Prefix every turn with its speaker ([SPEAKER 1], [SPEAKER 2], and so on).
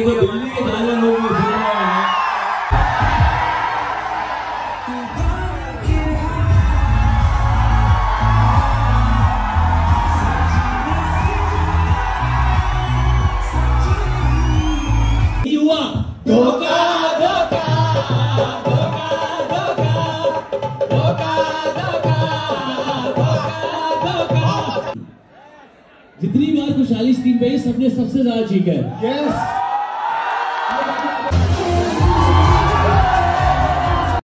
[SPEAKER 1] ये तो दिल्ली के गाने लोग भी सुन रहे हैं। युवा धोखा धोखा धोखा धोखा धोखा धोखा धोखा। जितनी बार खुशहाली स्क्रीन पे है सबने सबसे ज्यादा ठीक है। यस